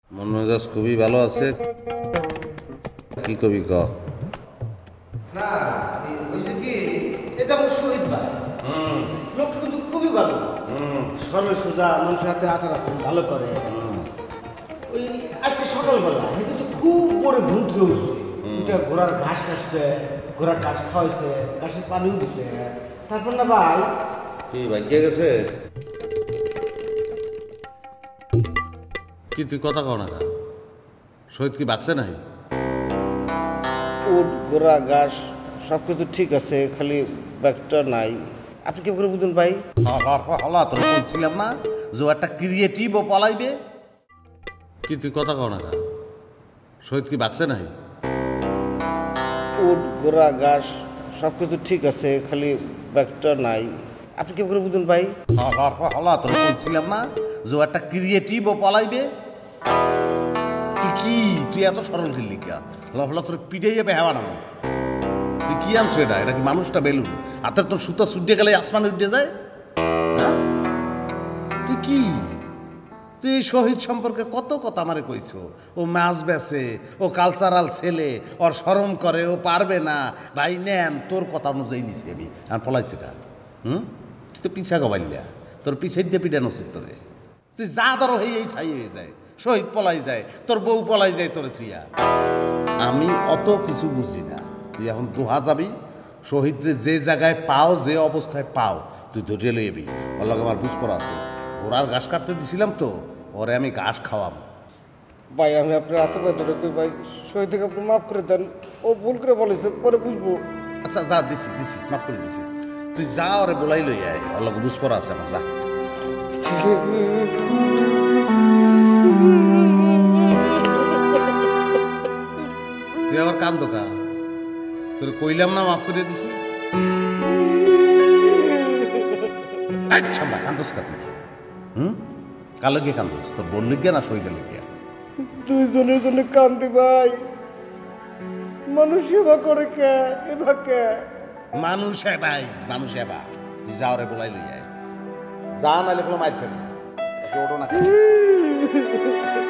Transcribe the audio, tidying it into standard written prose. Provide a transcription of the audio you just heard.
মন মেজাজ খুবই ভালো আছে। কি কবি ক না হয়েছে কি এটা আমার শহীদ ভাই লোকটা কিন্তু খুবই ভালো সরল সোজা মানুষের হাতে আচার আচরণ ভালো করে ওই আজকে সকালবেলা কিন্তু খুব বড় ঘুম থেকে উঠছে উঠে ঘোড়ার ঘাস কাটছে ঘোড়ার ঘাস খাওয়াইছে ঘাসের পানিও দিছে তারপর না ভাই কি ভাগ্যে গেছে কি তুই কথা কও না কা শহীদ কি বাঁচছে নাই? উট ঘোড়া ঘাস সব কিছু ঠিক আছে খালি ব্যাগটা নাই আপনি কি করে বুঝুন ভাই হলা তোর বলছিলাম না যে একটা ক্রিয়েটিভ ও পলাইবে। কি তুই কথা কও না কা শহীদ কি বাঁচছে নাই? উট ঘোড়া ঘাস সব কিছু ঠিক আছে খালি ব্যাগটা নাই আপনি কি করে বুঝুন ভাই হলা তোর বলছিলাম না যে একটা ক্রিয়েটিভ ও পলাইবে। তুই কি তুই এত সরল ঢিল্লি কা হলা তোর পিঠে যাবে হেওয়া নামো। তুই কি আনছো এটা? এটা কি মানুষটা বেলুন হাতের তোর সুতা সুটে গেলে আসমানে উঠে যায়? হ্যাঁ তুই কি তুই এই শহীদ সম্পর্কে কত কথা আমারে কইছো। ও মাছ বেচে, ও কালচারাল ছেলে, ওর শরম করে, ও পারবে না। ভাই নেন তোর কথা অনুযায়ী নিছি আমি আর পলাইছি কা তুই তো পিছা গবাইলিয়া তোর পিছিয়ে দিয়ে পিটানো উচিত তোরে। তুই যা ধরো এই ছাই হয়ে যায় শহীদ পলাই যায় তোর বউ পলাই যায় তোরে থুইয়া। আমি অত কিছু বুঝি না। তুই এখন দোহা যাবি শহীদরে যে জায়গায় পাও যে অবস্থায় পাও তুই ধরিয়ে লইবি। ওর লগে আমার বুঝ পড়া আছে। ঘোড়ার ঘাস কাটতে দিছিলাম তো ওরে আমি ঘাস খাওয়াম। ভাই আমি আপনার হাতে পায়ে ধরে কই ভাই শহীদ থেকে আপনি মাফ করে দেন ও ভুল করে বলেছে পরে বুঝবো। আচ্ছা যা দিছি দিছি মাফ করে দিছি। তুই যা ওরে বলাই লই আয় ওর লগে বুঝ পড়া আছে আমার যা। তুই আবার কান্দ কা তোর কইলাম না মাফ করে দিছি। আচ্ছা বা কান্দোস কা তুই কালো গিয়ে কান্দোস তোর বোন লিখিয়া না শহীদের লিখিয়া? দুইজনের জন্য কান্দি ভাই মানুষ সেবা করে কে এবা কে মানুষ ভাই মানুষ এবা। তুই যা ওরে বলাই লই আয় যা নাহলে কোনো মাইর খাবি ওটো না।